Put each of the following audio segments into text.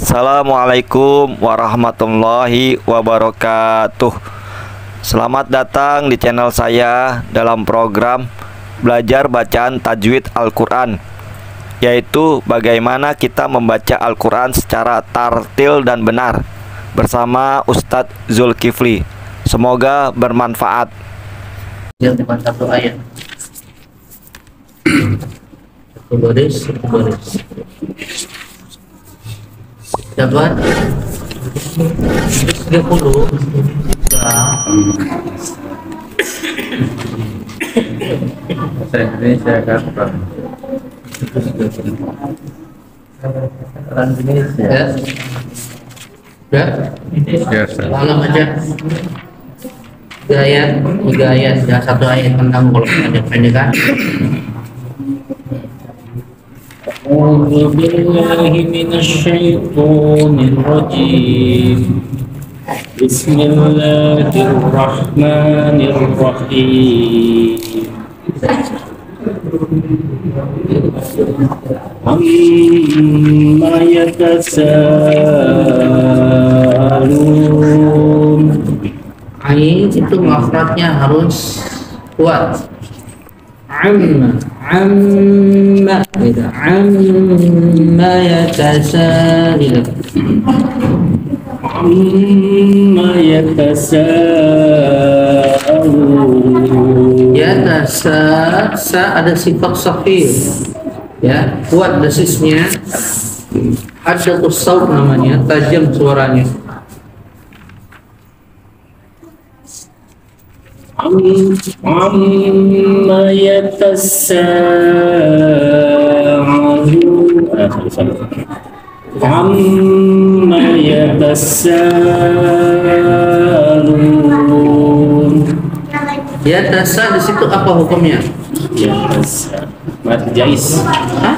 Assalamualaikum warahmatullahi wabarakatuh. Selamat datang di channel saya dalam program Belajar Bacaan Tajwid Al-Quran, yaitu bagaimana kita membaca Al-Quran secara tartil dan benar bersama Ustadz Zulkifli. Semoga bermanfaat. Yang cuma satu ayat, satu baris. Dapat 30 Bahasa Indonesia kapan? orang Indonesia ya malam aja 3 ayat ya, 1 ayat tentang kalau pendek kan. أعوذ بالله من الشيطان الرجيم بسم الله الرحمن الرحيم عما يتساءلون. Ain itu makhrajnya harus kuat. Amma gitu. Amma yatasaalun. Amma yatasaalun. Sa ada sifat safir ya, kuat desisnya, ada usaud namanya, tajam suaranya. Amma yatasaalun. Amma yatasaalun. Yatasa di situ apa hukumnya? Yatasa mad jais. Hah?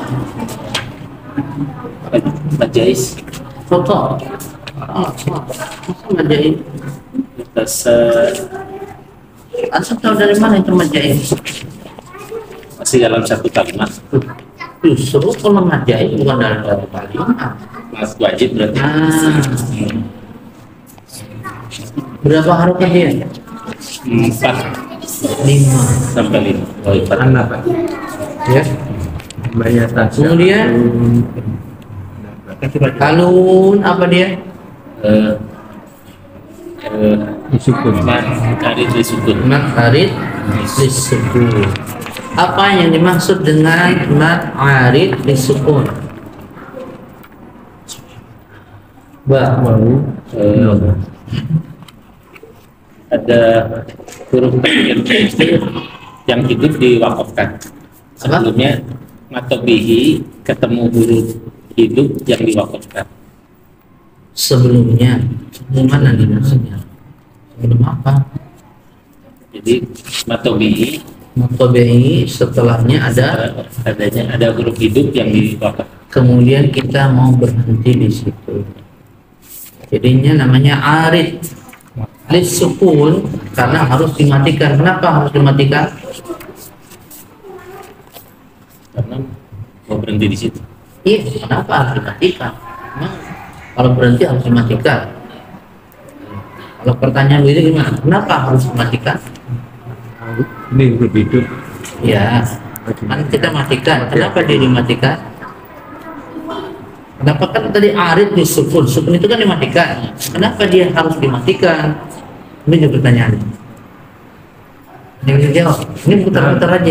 Mad jais. Foto. Masa majain? Yatasa Asal tahu dari mana itu majain? masih dalam satu kalimat. Justru kalau majain bukan dalam satu kalimat. Mas wajib berarti. Berapa harokat dia? 4 5 sampai 5. Oh, 4 anak ya. Kemudian kalun apa dia? Sukun. Makarit disukun. Makarit disukun. Apa yang dimaksud dengan makarit disukun? Ada huruf terakhir yang hidup diwakafkan. Sebelumnya matobihi ketemu huruf hidup yang diwakafkan. Sebelum mana nih maksudnya? Sebelum apa? Jadi matobihi setelahnya ada huruf hidup yang diwakafkan. Kemudian kita mau berhenti di situ. Jadinya namanya arid lisukun karena harus dimatikan. Kenapa harus dimatikan? Karena mau berhenti di situ. Iya, kenapa harus dimatikan? Kalau berhenti harus dimatikan. Kalau pertanyaan itu gimana? Kenapa harus dimatikan? Ini huruf hidup. Ya, kan kita matikan. Kenapa dia dimatikan? Kenapa kan tadi arid di sukun itu kan dimatikan. Kenapa dia harus dimatikan? Ini juga pertanyaan. Ini bisa jawab. Ini putar-putar aja.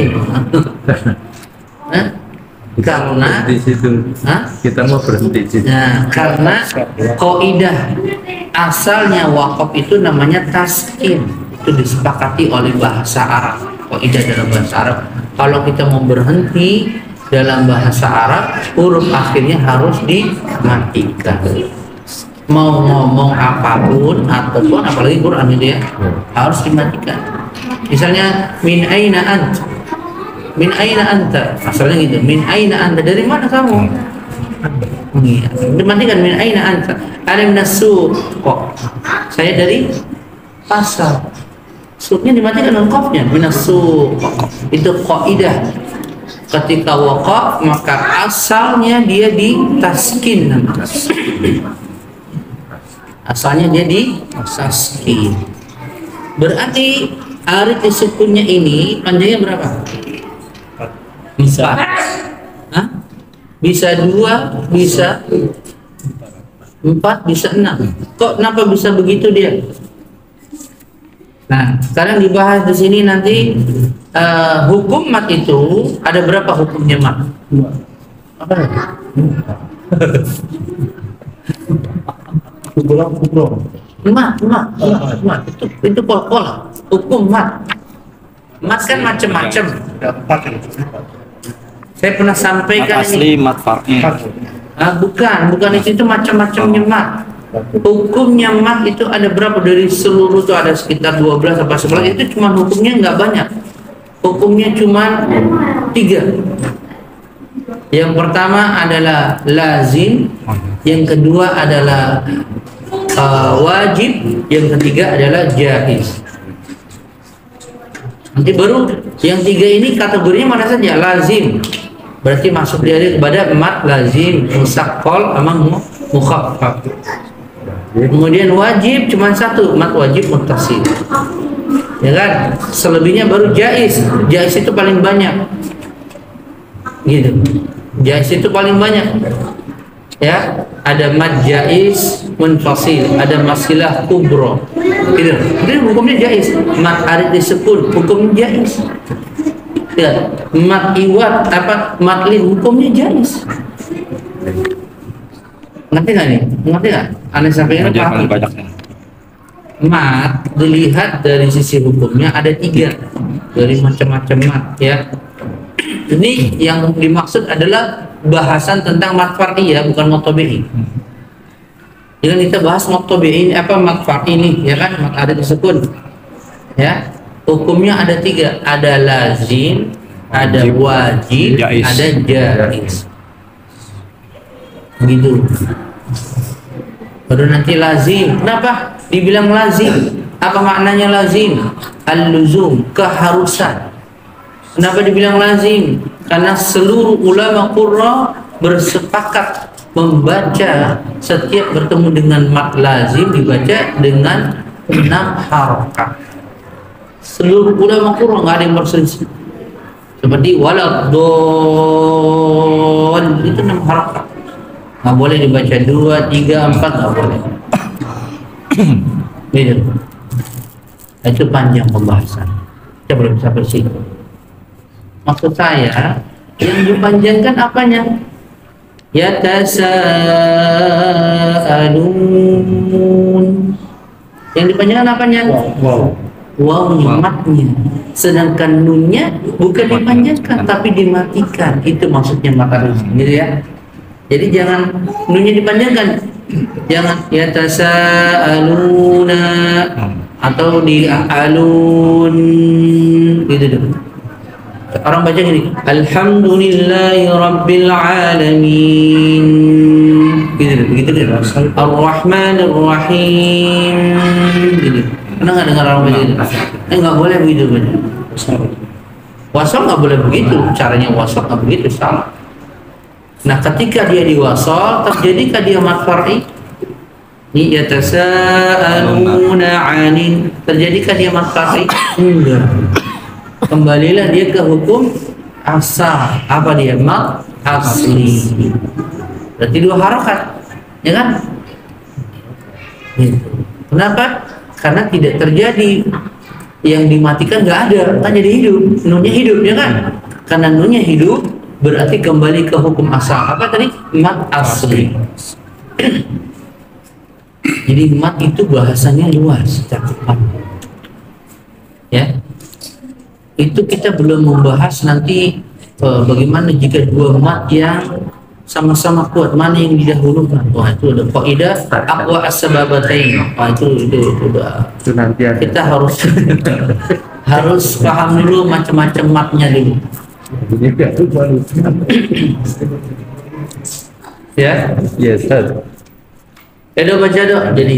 Hah? Karena di situ kita mau berhenti di situ. Nah, karena kaidah asalnya wakaf itu namanya taskin, itu disepakati oleh bahasa Arab. Kaidah dalam bahasa Arab, kalau kita mau berhenti dalam bahasa Arab, huruf akhirnya harus dimatikan. Mau ngomong apapun ataupun apalagi Quran itu ya, harus dimatikan. Misalnya min aina ant, min aina anta, asalnya gitu, min aina anta, dari mana kamu? Iya, dimatikan min aina anta, ada minasu kok, saya dari pasar. Suknya dimatikan dengan qafnya, minasu, itu kaidah Ketika waqaf maka asalnya dia di taskin namanya. Asalnya dia di taskin. Berarti arid disukunnya ini panjangnya berapa? Bisa. Hah? Bisa 2, bisa 4, bisa 6. Kok kenapa bisa begitu dia? Nah, sekarang dibahas di sini nanti hukum mat itu ada berapa hukumnya mat? Apa? Mat itu pola hukum mat. Mat kan macam-macam. Saya pernah sampaikan Mat asli, mat far'i. bukan itu macam-macamnya mat. Hukumnya mat itu ada berapa? Dari seluruh itu ada sekitar 12 atau 11. Itu cuma hukumnya nggak banyak. Hukumnya cuma 3. Yang pertama adalah lazim, yang kedua adalah wajib, yang ketiga adalah jaiz. Nanti baru yang 3 ini kategorinya mana saja? Lazim, berarti masuk dia kepada mat lazim, musaqqal, sama mukhaffaf. Kemudian wajib cuma 1, mat wajib muttasil. Ya kan? Selebihnya baru jaiz. Jaiz itu paling banyak. Gitu. Jaiz itu paling banyak. Ya, ada mad jaiz munfasil, ada masilah kubra. Gitu. Jadi hukumnya jaiz. Mad arid disebut hukumnya jaiz. Ya, mad iwat mad lin hukumnya jaiz. Ngerti nggak nih? Ngerti nggak? Aneh sampaikan apa? Mat dilihat dari sisi hukumnya ada 3 dari macam-macam mat, ya. Ini yang dimaksud adalah bahasan tentang mat far'i, ya, bukan mat tabi'i. Jangan kita bahas mat tabi'i mat far'i ini, ya kan? Mat ada disebut, ya. Hukumnya ada 3, ada lazim, ada wajib, jaiz. ada jaiz. Begitu. Baru nanti lazim. Kenapa dibilang lazim? Apa maknanya lazim? Al-luzum, keharusan. Kenapa dibilang lazim? Karena seluruh ulama qurra bersepakat membaca setiap bertemu dengan mat lazim dibaca dengan 6 harakat. Seluruh ulama qurra nggak ada yang berselisih. Seperti waladhdallin itu 6 harakat. Nggak boleh dibaca 2, 3, 4, nggak boleh. Gitu. Itu panjang pembahasan. Kita belum sampai sini. Maksud saya yang dipanjangkan apanya? Yatasaalun. Yang dipanjangkan apanya? Wawnya, matnya. Sedangkan nunnya bukan dipanjangkan tapi dimatikan. Itu maksudnya makarus. Gitu ya. Jadi jangan nunnya dipanjangkan, jangan yatasaaluna atau di alun gitu dong. Orang baca gini, alhamdulillahi rabbil alamin gitu, begitu deh. Ar-Rahmanir Rahim gitu. Pernah nggak dengar orang baca itu? Nggak boleh begitu baca. Wasal nggak boleh begitu, caranya wasal nggak begitu, salah. Nah, ketika dia diwasal, terjadikah dia mat far'i? Yatasaaluna 'anin. Terjadikah dia mat far'i? Enggak. Kembalilah dia ke hukum asal. Apa dia? Mat asli. Berarti 2 harakat, ya kan? Gitu. Kenapa? Karena tidak terjadi yang dimatikan, nggak ada, kan jadi hidup. Nunnya hidup, ya kan? Karena nunnya hidup, berarti kembali ke hukum asal. Apa tadi? Mat asli. Jadi mat itu bahasanya luas, cakupan. Ya, itu kita belum membahas nanti bagaimana jika 2 mat yang sama-sama kuat, mana yang didahulukan. Wah, itu ada kaidah aqwa as-sababatain. Wah, itu udah. Itu nanti kita harus paham dulu macam-macam matnya dulu. Ya, Yes, sir. Edo baca dok. Jadi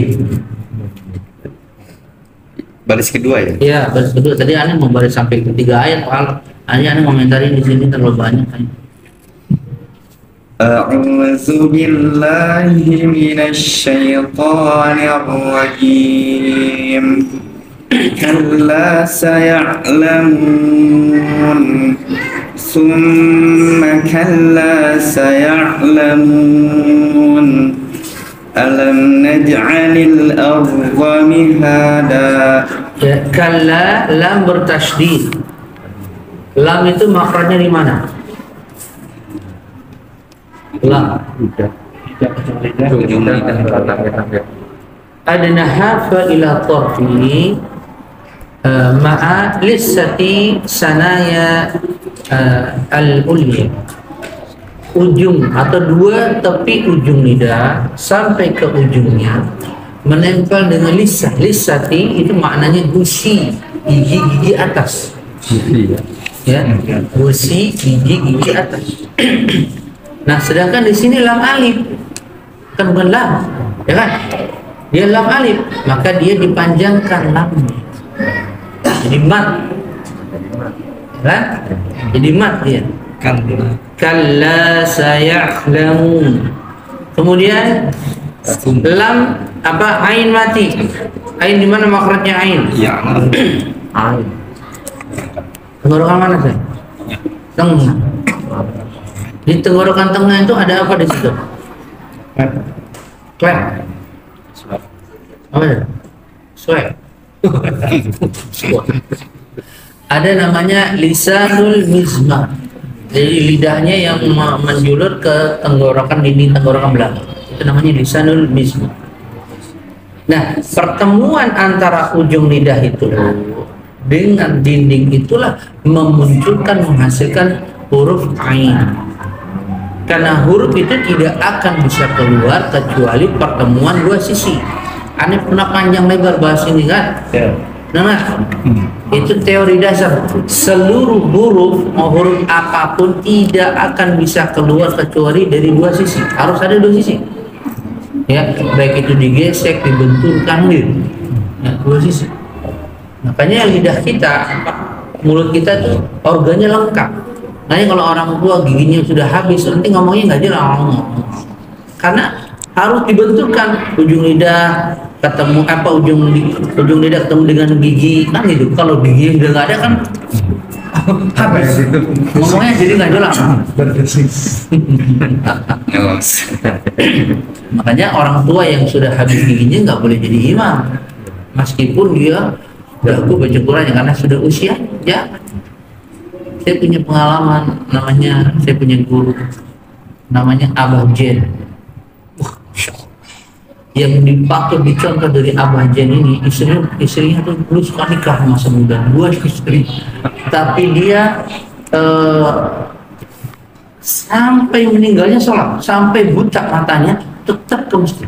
Baris kedua ya? ya baris kedua. Tadi aneh mau baris sampai 3 ayat. Hanya komentari di sini terlalu banyak kan. أعوذ بالله من الشيطان الرجيم كلا سيعلمون ثم كلا سيعلمون ألم نجعل الأرض مهادا. Ya, kalla lam bertasydid. Lam itu makhrajnya di mana? Lam. Adnaha fa ila tarfi ma'a lissati sanaya al-ulya. Ujung atau dua tepi ujung lidah sampai ke ujungnya menempel dengan lisah. Lisati itu maknanya gusi, gigi-gigi atas. Ya, gusi, gigi-gigi atas. Nah, sedangkan di sini lam alif, kan bukan lam, ya kan? Dia lam alif, maka dia dipanjangkan lamnya. Jadi mat, kan? Jadi mat dia. Kalla saya'lamun. Kemudian lam apa? Ain mati. Ain di mana makhrajnya ain? Ya. Ain. Tenggorokan mana sih? Tengah. Di tenggorokan tengah itu ada apa di situ? Klep. Apa ya? Swab. Ada namanya lisanul mizmar. Jadi lidahnya yang menjulur ke tenggorokan, dinding tenggorokan belakang. Itu namanya lisanul mizmar. Nah, pertemuan antara ujung lidah itu dengan dinding itulah menghasilkan huruf ain. Karena huruf itu tidak akan bisa keluar kecuali pertemuan dua sisi. Aneh pernah panjang lebar bahas ini kan? Nah, itu teori dasar. Seluruh huruf, mau huruf apapun tidak akan bisa keluar kecuali dari dua sisi. Harus ada dua sisi. Ya, baik itu digesek, dibenturkan gitu. Ya, dua sisi. Makanya lidah kita, mulut kita tuh organnya lengkap. Makanya kalau orang tua giginya sudah habis, nanti ngomongnya nggak jelas. Karena harus dibenturkan ujung lidah ketemu ujung lidah ketemu dengan gigi kan gitu. Kalau gigi udah nggak ada kan habis. Ngomongnya jadi nggak jelas. Makanya orang tua yang sudah habis giginya nggak boleh jadi imam, meskipun dia jago baca Quran karena sudah usia. Ya, saya punya pengalaman, saya punya guru namanya Abah Jen. Yang dipakai dicontoh dari Abah Jen ini, istrinya tuh dulu suka nikah masa muda, 2 istri, tapi dia sampai meninggalnya sholat, sampai buta matanya tetap ke masjid.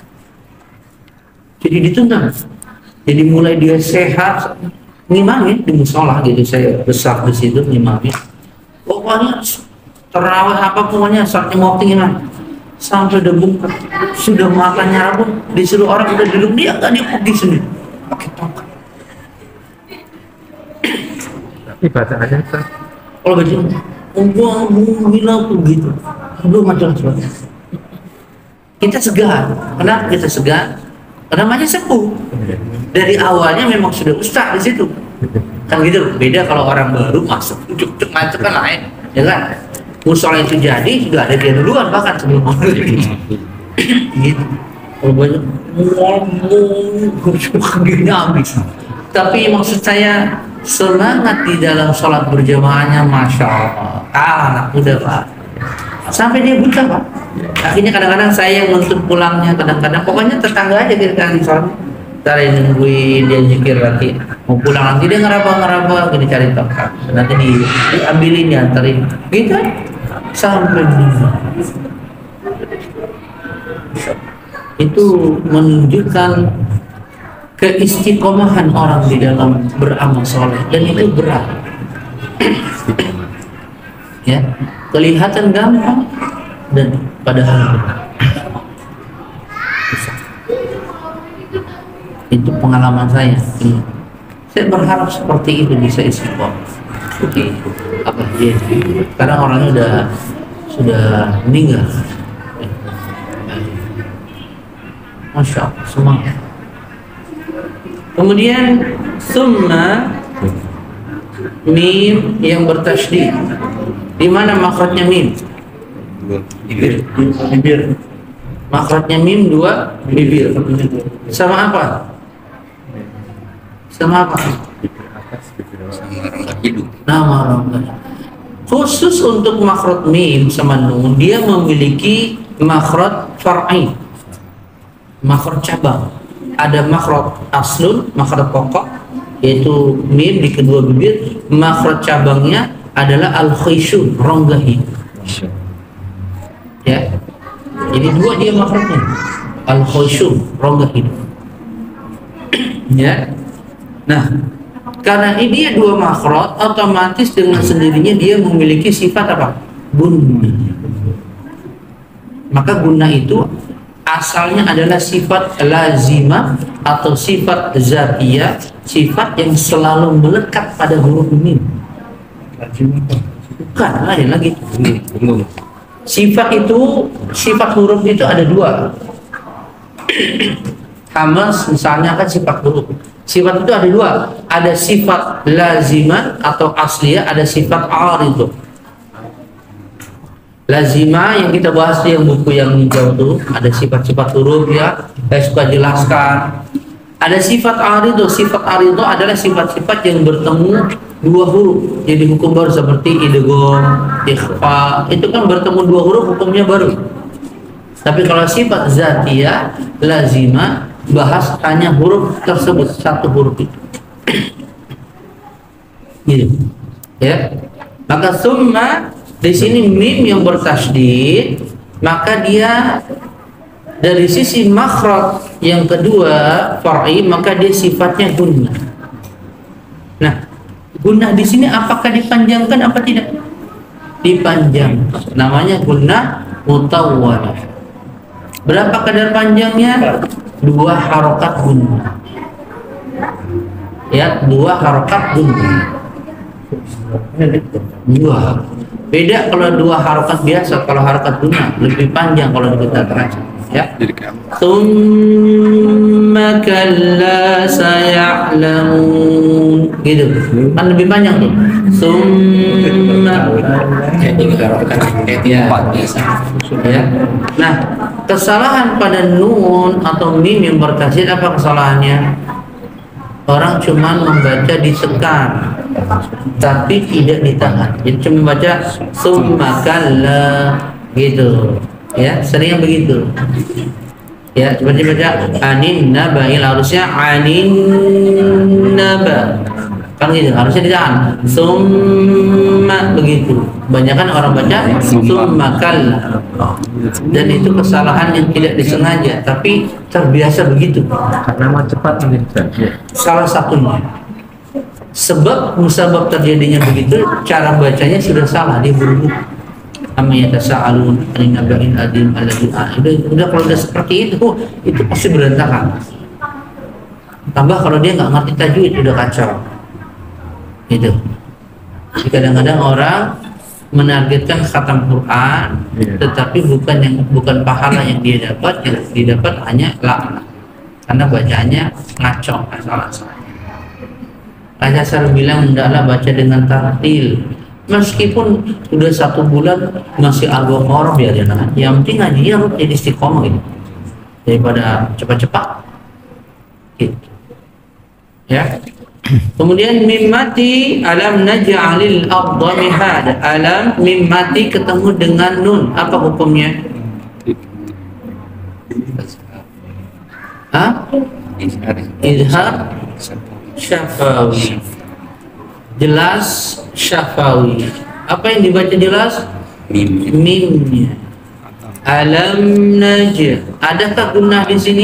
Jadi dituntut. Jadi mulai dia sehat ngimamin di musola gitu, saya besar di situ ngimamin. Pokoknya terawih apa pokoknya saatnya waktu imam sampai debu sudah matanya rabun, disuruh orang udah duduk dia nggak, dia pergi sendiri pakai tongkat. Tapi bacaannya kan Kalau baca bilang begitu, belum macam sebagainya. Kita segan. Kenapa kita segan? Namanya sepuh. Dari awalnya memang sudah ustaz di situ. Kan gitu. Beda kalau orang baru masuk, cuk macet kan lain, ya kan? Musola itu jadi sudah ada dia duluan bahkan sebelum orang gitu. Kalau banyak ngomong gini habis. Tapi maksud saya semangat di dalam sholat berjamaahnya, masya Allah. Anak muda pak. Sampai dia buta pak. Akhirnya kadang-kadang saya yang nuntut pulangnya, kadang-kadang pokoknya tetangga aja kita di sholat. Ntar nungguin dia zikir lagi, mau pulang nanti dia ngeraba gini cari tongkat, nanti diambilin diantarin gitu sampai meninggal. Itu menunjukkan keistiqomahan orang di dalam beramal soleh, dan itu berat. Ya, kelihatan gampang dan padahal berat. Itu pengalaman saya. Saya berharap seperti itu bisa istiqomah. Apa dia? Sekarang orangnya sudah meninggal. Masya Allah, semangat. Kemudian summa mim yang bertasydid. Di mana makhrajnya mim? Bibir. Makhrajnya mim dua bibir. Sama apa? Sama apa? Nama orang. Khusus untuk makhraj mim sama nun, dia memiliki makhraj far'i, makhraj cabang. Ada makhraj aslun, makhraj pokok, yaitu mim di kedua bibir. Makhraj cabangnya adalah al-khayshun, rongga hidung. Ya, jadi dua dia makhrajnya, al-khayshun, rongga hidung. Ya, nah karena ini dia dua makhraj, otomatis dengan sendirinya dia memiliki sifat apa? Gunnah. Maka gunnah itu asalnya adalah sifat lazimah atau sifat zatiyah, sifat yang selalu melekat pada huruf mim. Bukan lain lagi. Sifat itu, sifat huruf itu ada dua. Hamas misalnya kan sifat huruf. Sifat itu ada dua. Ada sifat lazimah atau asliyah, ada sifat aridhah. Lazimah yang kita bahas di buku yang hijau itu ada sifat-sifat huruf ya, saya suka jelaskan. Ada sifat aridhah. Sifat aridhah adalah sifat-sifat yang bertemu dua huruf. Jadi hukum baru seperti idgham, ikhfa, itu kan bertemu dua huruf, hukumnya baru. Tapi kalau sifat zatiyah, lazimah, bahas hanya huruf tersebut, satu huruf itu. Gitu. Ya. Maka summa di sini mim yang bertasydid, maka dia dari sisi makhraj yang kedua far'i, maka dia sifatnya gunnah. Nah, gunnah di sini apakah dipanjangkan apa tidak? Dipanjang. Namanya gunnah mutawwalah. Berapa kadar panjangnya? 2 harokat gunnah. Ya, 2 harokat gunnah. 2. Beda kalau 2 harokat biasa, kalau harokat gunnah lebih panjang kalau kita terasa. Ya. Tsumma kalla saya'lamun. Gitu. Kan lebih panjang tuh. Tsumma ya. Nah, kesalahan pada nun atau mim yang bertasydid apa kesalahannya? Orang cuma membaca ditekan tapi tidak ditahan. Jadi cuma baca tsumma kalla gitu. Ya, sering begitu. Ya, seperti baca anin naba'il, harusnya anin naba. Kan gitu, harusnya ditahan. Summa begitu. Banyakan orang baca summa kalla. Dan itu kesalahan yang tidak disengaja, tapi terbiasa begitu. Karena mau cepat mungkin. Salah satunya. Sebab musabab terjadinya begitu, cara bacanya sudah salah, dia buru-buru. Amaya tasa'alun anin naba'in adim alladhi udah kalau udah seperti itu pasti berantakan. Tambah kalau dia nggak ngerti tajwid udah kacau. Itu. Jadi kadang-kadang orang menargetkan khatam Quran, tetapi bukan pahala yang dia dapat, yang didapat hanya laknat. Karena bacaannya ngaco, asal-asal. Raja Sar bilang hendaklah baca dengan tartil. Meskipun udah 1 bulan masih Al-Baqarah biarin aja. Yang penting ngajinya harus jadi istiqomah gitu. Daripada cepat-cepat. Gitu. Ya. Kemudian mim mati alam naj'alil ardha mihada. Alam mim mati ketemu dengan nun, apa hukumnya? Hah? Izhar syafawi. Jelas syafawi. Apa yang dibaca jelas? Mimnya. Alam naj'al. Adakah gunnah di sini?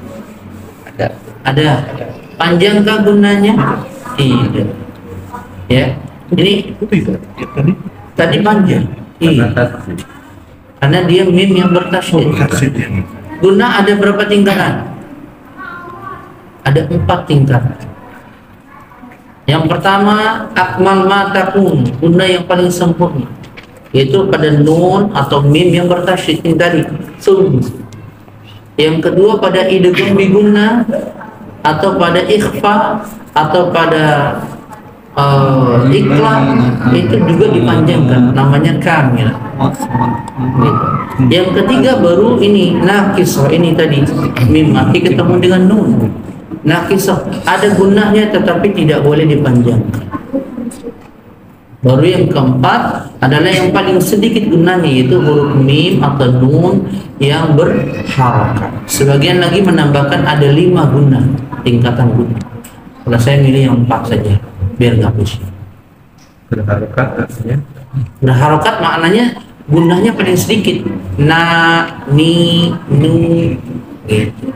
Ada. Panjangkah gunnahnya? Tidak. Ya. Ini tadi panjang. Iya. Karena dia mim yang bertasydid. Gunnah ada berapa tingkatan? Ada 4 tingkatan. Yang pertama, akmal ma takun, guna yang paling sempurna, yaitu pada nun atau mim yang bertasydid ini tadi, sun. Yang kedua pada idgham bi gunnah atau pada ikhfa atau pada ikhlas, itu juga dipanjangkan, namanya kamil. Gitu. Yang ketiga baru ini nakisah, ini tadi mim mati ketemu dengan nun. Nakisah ada gunnahnya tetapi tidak boleh dipanjangkan. Baru yang keempat adalah yang paling sedikit gunnahnya, yaitu huruf mim atau nun yang berharakat. Sebagian lagi menambahkan ada 5 gunnah, tingkatan gunnah. Kalau saya milih yang 4 saja biar nggak pusing. Berharokat artinya Berharokat maknanya gunnahnya paling sedikit. Na, ni, nu, gitu.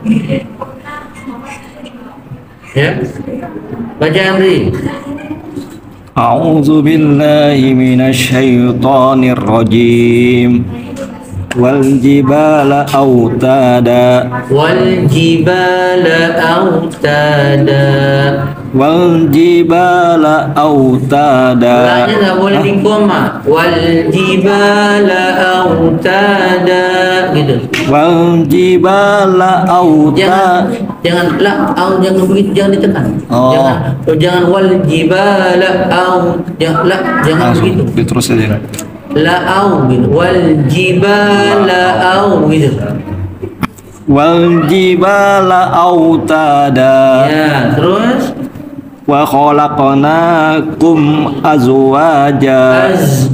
Ya, baca Andri. A'udzu billahi minasyaitonir rajim. Wal jibala autada. Wal jibala autada. Wal jibala autada. Lanya nggak boleh di koma. Wal jibala autada, gitu. Wal jibala autada. Jangan jangan begitu, jangan ditekan. Oh. Jangan wal jibala jangan begitu. Terus aja. Gitu. Wal jibala gitu. Wal jibala autada. Ya, terus Wa khalaqnakum azwaja.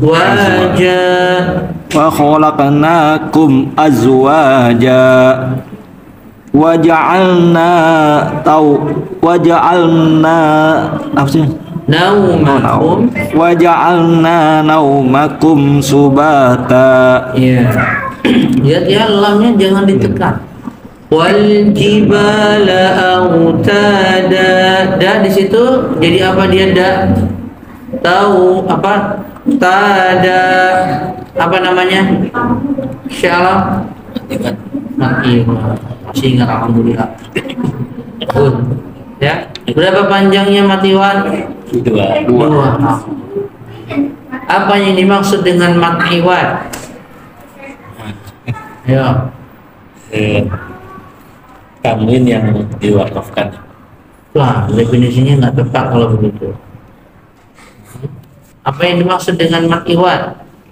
Wa khalaqnakum azwaja. Waja'alna apa sih? naumakum. Waja'alna naumakum subata. Ya. Lihat ya, lamnya jangan ditekan. Wal jibala autada. Da di situ jadi apa dia da? Tahu apa? Tada. Apa namanya? Insyaallah. Mati. Masih ingat, alhamdulillah. Ya. Berapa panjangnya matiwan? 2. Apa yang dimaksud dengan matiwan? Ya. Tamrin yang diwakafkan. Wah, definisinya nggak tepat kalau begitu. Apa yang dimaksud dengan makiwan?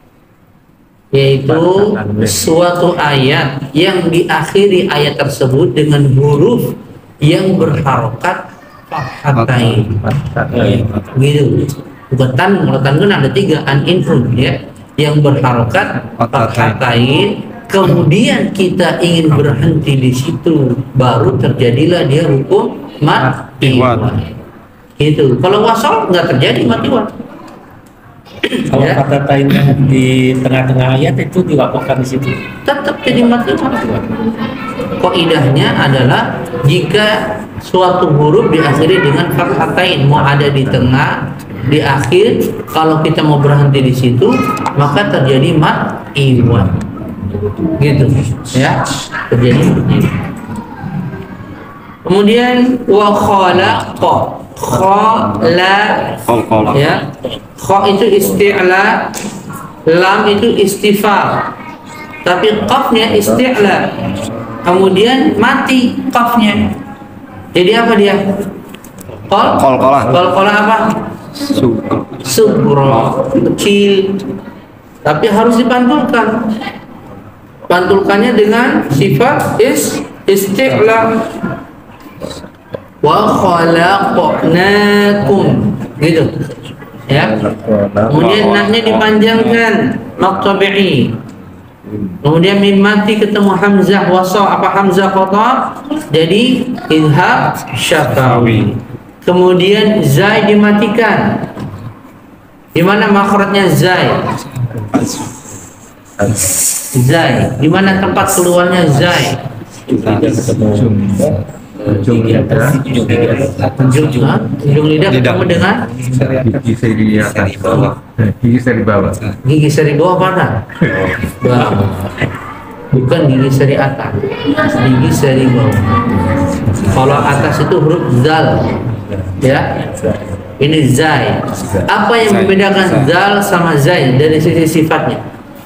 Yaitu suatu ayat yang diakhiri ayat tersebut dengan huruf yang berharokat fathatain. Gitu. Bukan tan, kalau tan kan ada 3, an infun ya, yang berharokat fathatain. Kemudian kita ingin berhenti di situ, baru terjadilah dia hukum matiwan. Gitu. Kalau wasol nggak terjadi matiwan. Kalau Ya. kata lainnya di tengah-tengah ayat itu diwakafkan di situ. Tetap jadi matiwan. Kaidahnya adalah jika suatu huruf diakhiri dengan fathatain, mau ada di tengah, di akhir, kalau kita mau berhenti di situ, maka terjadi matiwan. Gitu ya, terjadi seperti itu. Kemudian wa khalaqa, ya, kha itu isti'la, lam itu istifal, tapi qafnya isti'la, kemudian mati qafnya, jadi apa dia? Qalqalah apa? Subra, kecil, tapi harus dipantulkan. Pantulkannya dengan sifat isti'la. Wa khalaqnakum, gitu ya. Kemudian naknya dipanjangkan, maqtabi'i. Kemudian mim mati ketemu hamzah wasal, apa hamzah qata, jadi idhab syafawi. Kemudian zai dimatikan. Di mana makhrajnya zai? Zai, di mana tempat keluarnya zai? Ujung lidah ketemu dengan gigi seri di atas, gigi seri bawah. gigi seri bawah mana? Bawah. Bukan gigi seri atas, gigi seri bawah. Kalau atas itu huruf zal, ya. Ini zai. Apa yang Zai. membedakan Zai. zal sama zai dari sisi sifatnya?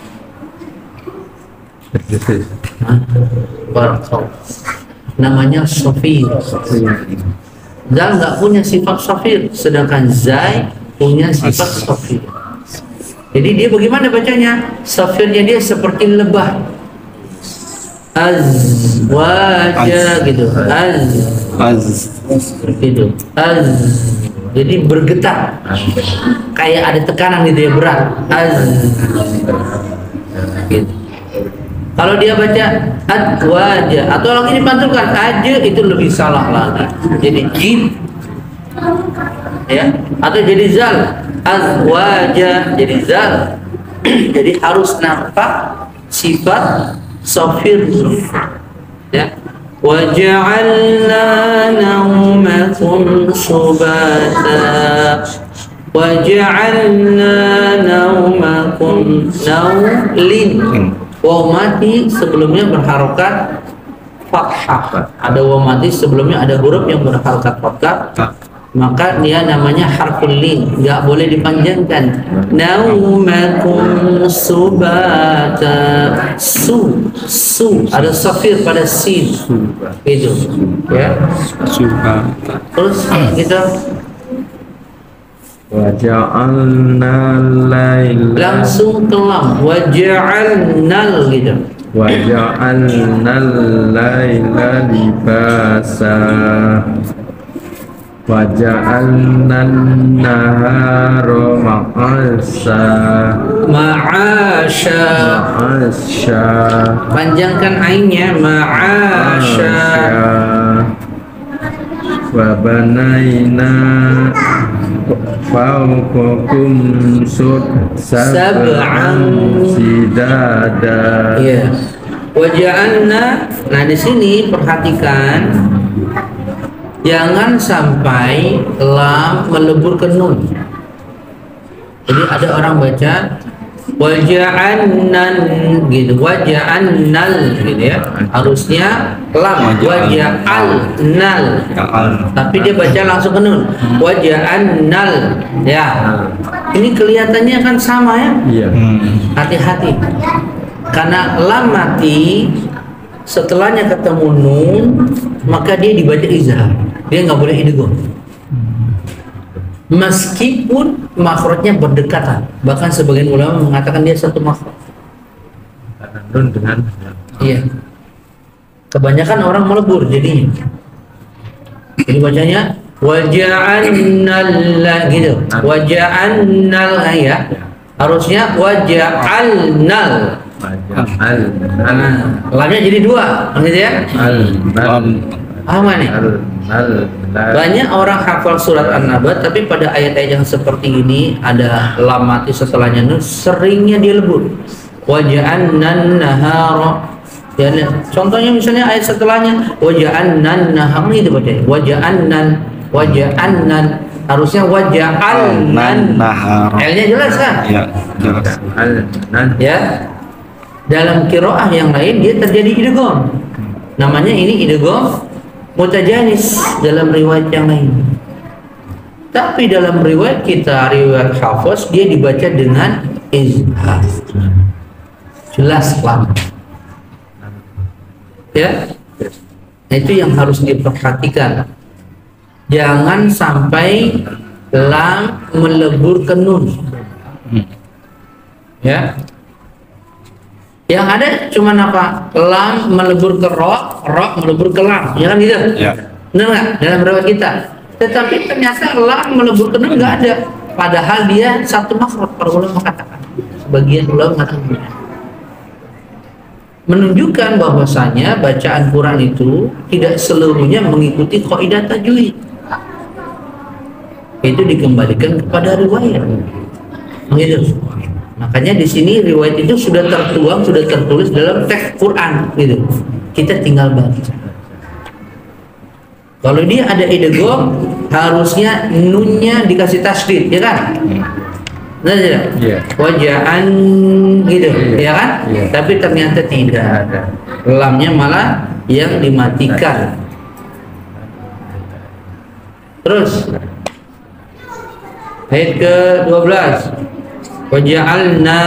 Hah? Barakallah. Namanya sofir. Zal nggak punya sifat sofir, sedangkan zai punya sifat sofir. Jadi dia bagaimana bacanya? Sofirnya dia seperti lebah. Azwaja gitu. Az. Gitu. Jadi bergetar. Kayak ada tekanan gitu ya, berat. Gitu. Kalau dia baca adwaja atau lagi dipantulkan aja, itu lebih salah lagi. Jadi jim, ya, atau jadi zal, azwaja jadi zal. Jadi harus nampak sifat sofir, ya. Waja'alna naumakum subata. Waja'alna naumakum naulin. Waw mati sebelumnya berharokat fathah. Ada waw mati sebelumnya ada huruf yang berharokat fathah, maka dia namanya harful lin, nggak boleh dipanjangkan. Naumakum subata. Su ada safir pada sin gitu ya. Subata. Terus kita Waja'alna laila langsung ke lam, waja'alnal gitu. Waja'alna laila libasa Waja'alna nahara ma'asa Ma'asya, panjangkan ainnya, ma'asya. wa banaina fawqakum sab'an sidada. Iya. Waja'alna. Nah di sini perhatikan, jangan sampai lam melebur ke nun. Jadi ada orang baca waja'annan gitu, waja'annal gitu ya. Harusnya lam waja'alnal. Tapi dia baca langsung ke nun. Waja'annal. Ya. Ini kelihatannya kan sama ya. Iya. Hati-hati. Karena lam mati setelahnya ketemu nun, maka dia dibaca izhar. Dia nggak boleh idgham. Meskipun makhrajnya berdekatan, bahkan sebagian ulama mengatakan dia satu makhraj. Nun dengan Iya. Kebanyakan orang melebur jadinya. Jadi bacanya waja'annal gitu. Waja'annal ya. Harusnya waja'alnal. Lamnya jadi dua, gitu ya. Apa nih? Banyak orang hafal surat An-Naba, tapi pada ayat-ayat yang seperti ini ada lam mati setelahnya nun, seringnya dia lebur. Waja'annan nahara. Ya, contohnya misalnya ayat setelahnya waja'annan nahara, itu bacanya. Waja'annan. Harusnya waja'alnan nahara. L-nya jelas kan? Ya, jelas. Ya. Dalam qiraah yang lain dia terjadi idgham. Namanya ini idgham mutajanis dalam riwayat yang lain. Tapi dalam riwayat kita, riwayat Hafs, dia dibaca dengan izhar. Jelas lam. Ya. Nah, itu yang harus diperhatikan. Jangan sampai lam melebur ke nun. Ya. Yang ada cuma apa? Lam melebur ke ro melebur ke lam, ya kan gitu? Ya. Benar nggak dalam riwayat kita? Tetapi ternyata lam melebur ke nun nggak ada. Padahal dia satu makhraj, para ulama katakan. Sebagian ulama mengatakan menunjukkan bahwasanya bacaan Quran itu tidak seluruhnya mengikuti kaidah tajwid. Itu dikembalikan kepada riwayat. Gitu. Makanya di sini riwayat itu sudah tertuang, sudah tertulis dalam teks Quran, gitu. Kita tinggal baca. Kalau dia ada idgham, harusnya nunnya dikasih tasdid, ya kan? Benar tidak? Iya. Waja'an gitu, ya kan? Iya. Tapi ternyata tidak. Lamnya malah yang dimatikan. Terus Ayat ke-12. Waja'alna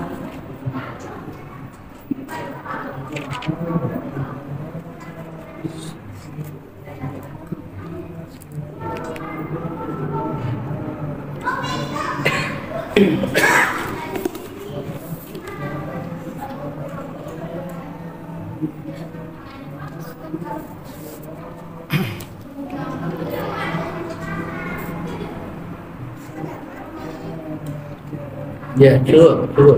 ya, cukup.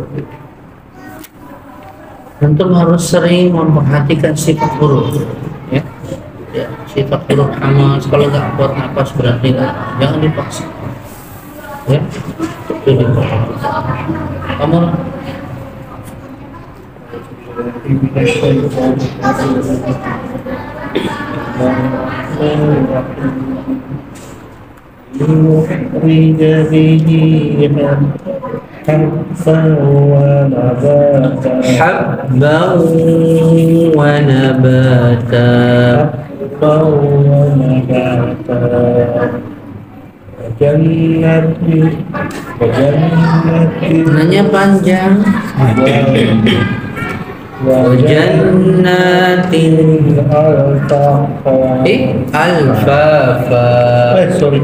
Antum harus sering memperhatikan sifat huruf, ya. Ya, sifat huruf hamas. Kalau nggak kuat napas berarti jangan dipaksa. Ya, itu diperhatikan. Kamu habban wa nabata. Nanya panjang. Wajannatin alfafa. Sorry.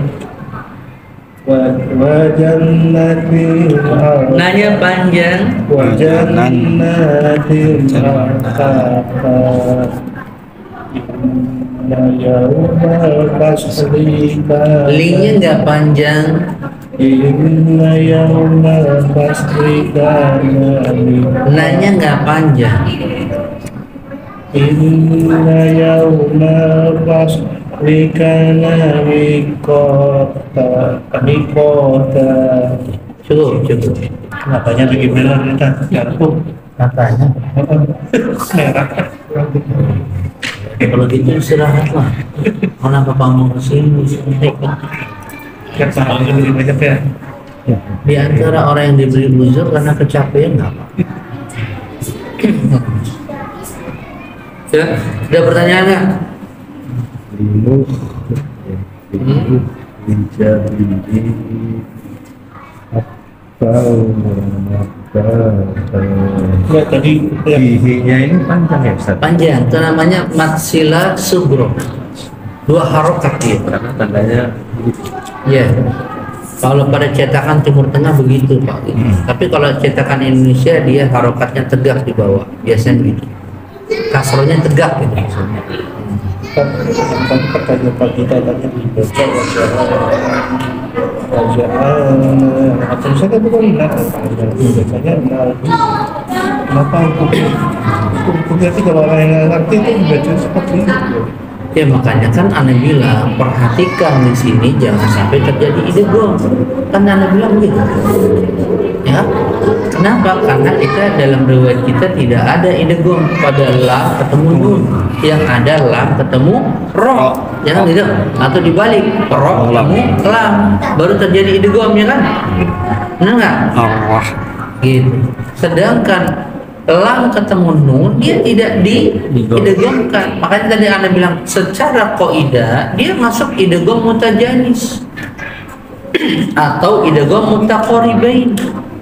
Wajannatin Nanya panjang. Wajannatin alfafa. Inna yawmal fasrika. Linknya nggak panjang. Inna yawmal fasrika. Nanya nggak panjang. Inna yawmal fasrika mikota. Cukup. Matanya lagi merah kita. Katanya. Merah. Kalau gitu istirahatlah. Kenapa kamu kesini? Kan sama lebih banyak ya. Di antara orang yang diberi uzur karena kecapean nggak apa? Ya, ada pertanyaan nggak? Ya tadi ya. Giginya ini panjang ya Ustaz? Panjang, itu namanya matsila subro. 2 harokat dia. Karena tandanya Ya. Kalau pada cetakan Timur Tengah begitu Pak. Tapi kalau cetakan Indonesia dia harokatnya tegak di bawah. Biasanya begitu. Kasronya tegak gitu. Pertanyaan Pak kita tadi dibaca wajah atau misalnya bukan bacanya kenapa hukum berarti kalau orang yang ngerti itu dibaca seperti itu. Ya makanya kan Anda bilang perhatikan di sini jangan sampai terjadi idgham. Kan Anda bilang begitu. Ya. Kenapa? Karena kita dalam riwayat kita tidak ada idgham pada lam ketemu nun. Yang ada lam ketemu ro. Jangan gitu. Atau dibalik, ro ketemu lam baru terjadi idgham ya kan? Benar nggak? Allah. Gitu. Sedangkan lam ketemu nun dia tidak diidghamkan. Makanya tadi Anda bilang secara kaidah dia masuk idgham mutajanis atau idgham mutaqaribain.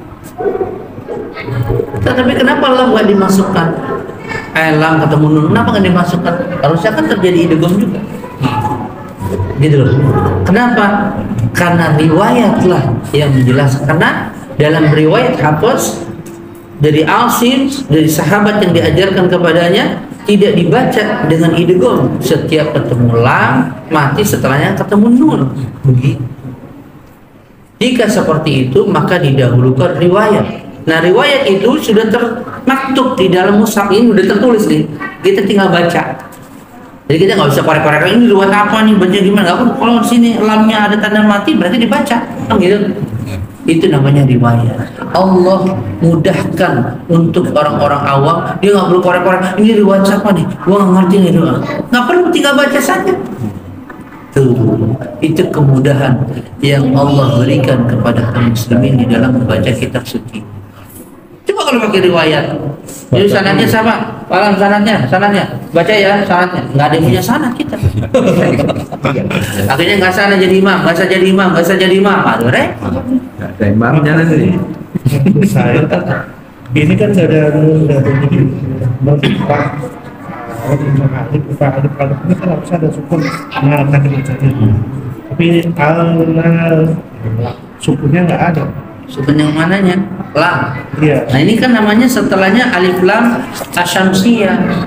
Tetapi kenapa lam nggak dimasukkan? Lam ketemu nun kenapa nggak dimasukkan? Harusnya kan terjadi idgham juga. Gitu loh. Kenapa? Karena riwayatlah yang menjelaskan. Karena dalam riwayat Hafiz dari Asim, dari sahabat yang diajarkan kepadanya tidak dibaca dengan idgham. Setiap ketemu lam mati, setelahnya ketemu nun. Begitu. Jika seperti itu maka didahulukan riwayat. Nah riwayat itu sudah termaktub di dalam mushaf ini, sudah tertulis nih. Kita tinggal baca. Jadi kita nggak usah korek-korek ini riwayat apa nih, baca gimana? Nggak perlu. Kalau di sini lamnya ada tanda mati berarti dibaca. Kan gitu. Itu namanya riwayat. Allah mudahkan untuk orang-orang awam. Dia nggak perlu korek-korek. Ini riwayat siapa nih? Gua nggak ngerti nih doa. Nggak perlu, tinggal baca saja. Tuh, itu kemudahan yang Allah berikan kepada kaum muslimin di dalam membaca kitab suci. Coba kalau pakai riwayat. Jadi sanadnya sama. Paham sanadnya? Baca ya sanadnya. Nggak ada yang punya sanad kita. Akhirnya nggak sana jadi imam, nggak usah jadi imam, nggak usah jadi imam. Aduh, repot. Nggak ada imamnya nanti. Saya kan ini kan nggak ada nun dari ini Pak alif ini kan harus ada sukun nah tadi bacanya tapi ini sukunnya nggak ada. Sukun yang mananya? Lam. Iya. Nah ini kan namanya setelahnya alif lam asyamsiyah.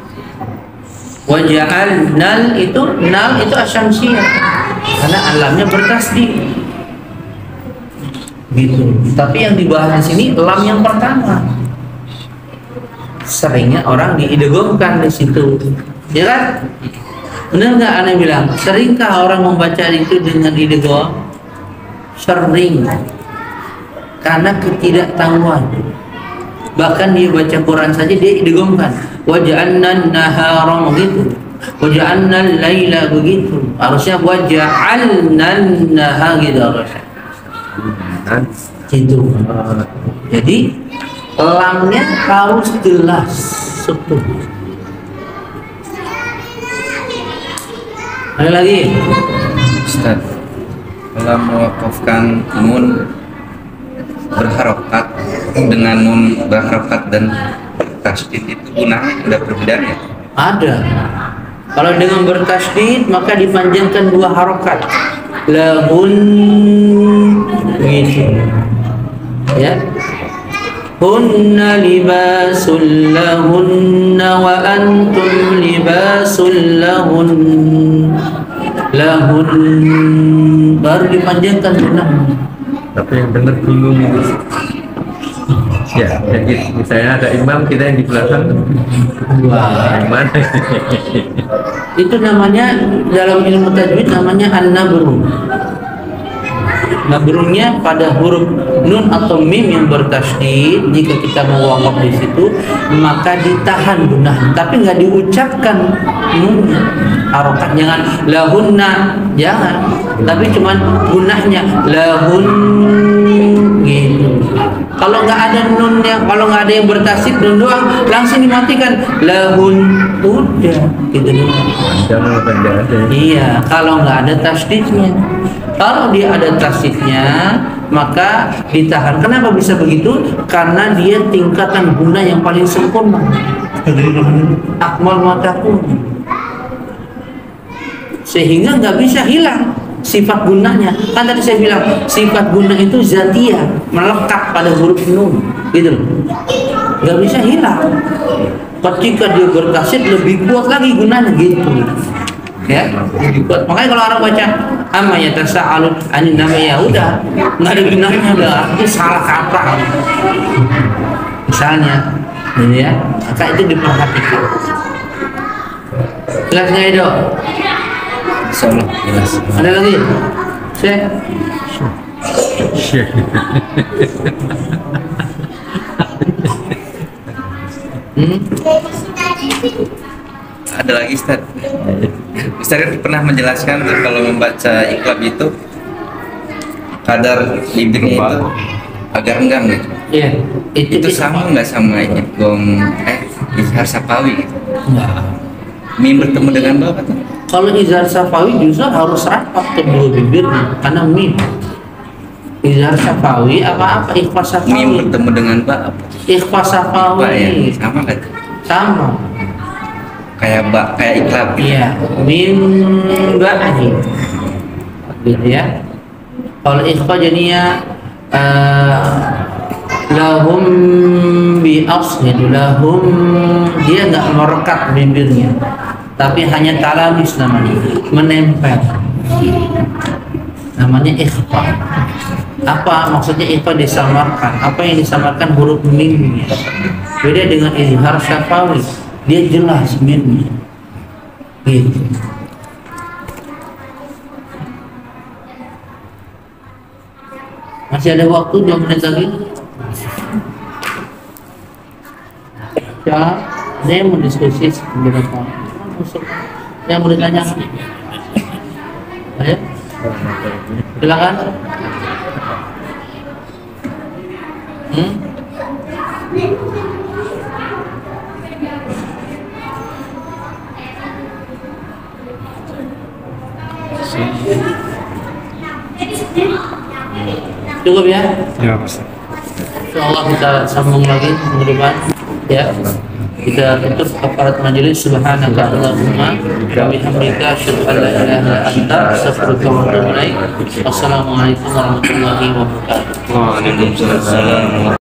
Waja'al nal itu asyamsiyah karena alamnya bertasdid. Gitu. Tapi yang dibahas di sini lam yang pertama. Seringnya orang diidghamkan di situ, ya kan? Benar nggak Anda bilang? Seringkah orang membaca itu dengan idgham? Sering, karena ketidaktahuan. Bahkan dia baca Quran saja dia idghamkan. Waja'alna nahara begitu, waja'alna laila begitu. Harusnya waja'alna nahara gitu harusnya. Gitu. Jadi lamnya harus jelas sukun. Ada lagi? Ustaz, kalau mewakafkan nun berharokat dengan nun berharokat dan tasdid itu gunanya ada perbedaan ya? Ada. Kalau dengan bertasdid maka dipanjangkan 2 harokat. Lahun gitu. Ya. Hunna libasul lahunna wa antum libasul lahun. Lahun baru dipanjangkan gunanya. Tapi yang benar bingung itu. Ya, jadi misalnya ada imam kita yang di belakang. Wah. Gimana? Itu namanya dalam ilmu tajwid namanya an-nabru. Nabrunya pada huruf nun atau mim yang bertasydid. Jika kita mau waqaf di situ maka ditahan gunah, tapi nggak diucapkan nunnya. Harokat jangan lahunna, jangan, tapi cuman gunahnya lahun gitu. Kalau nggak ada nunnya, kalau nggak ada yang bertasydid nun doang langsung dimatikan lahun, udah gitu doang. Jangan pendek aja. Iya, kalau nggak ada tasdidnya. Kalau dia ada tasdidnya, maka ditahan. Kenapa bisa begitu? Karena dia tingkatan guna yang paling sempurna. Akmal mataku. Sehingga nggak bisa hilang sifat gunanya. Kan tadi saya bilang sifat guna itu zatiyah, melekat pada huruf nun, gitu loh. Nggak bisa hilang. Ketika dia bertasydid lebih kuat lagi gunanya, gitu. Ya, lebih kuat. Makanya kalau orang baca amma yatasaalun anin nama, ya udah nggak ada gunanya, udah itu salah kaprah misalnya, gitu ya. Maka itu diperhatikan. Jelas nggak itu? Insyaallah jelas. Ada lagi? Saya Ada lagi Ustaz. Ustaz kan pernah menjelaskan kalau membaca iqlab itu kadar bibirnya itu agak renggang gitu. iya, Itu sama nggak sama idgham izhar safawi gitu? enggak. Mim bertemu dengan ba tuh? Kalau izhar safawi justru harus rapat kedua bibirnya karena mim. Izhar safawi apa ikhfa Mim safawi? bertemu dengan ba apa? Ikhfa Ba ya? safawi Sama kan? sama. Kayak ba, kayak iqlab gitu. Iya, min ba'di. Gitu ya. Kalau ikhfa jadinya lahum bi asli, lahum dia nggak merekat bibirnya, tapi hanya talamis namanya, menempel. Namanya ikhfa. Apa maksudnya ikhfa? Disamarkan. Apa yang disamarkan? Huruf mimnya. Beda dengan izhar syafawi, dia jelas mimnya. Gitu. Masih ada waktu 2 menit lagi. Ya, saya mau diskusi beberapa. Yang mau ditanya? Ayo, silakan. Cukup ya? Ya, Mas. Insyaallah kita sambung lagi minggu depan ya. Kita tutup kafarat majelis. Subhanaka Allahumma wa bihamdika asyhadu an la ilaha illa anta astaghfiruka wa atubu ilaik. Wassalamualaikum warahmatullahi wabarakatuh. Waalaikumsalam.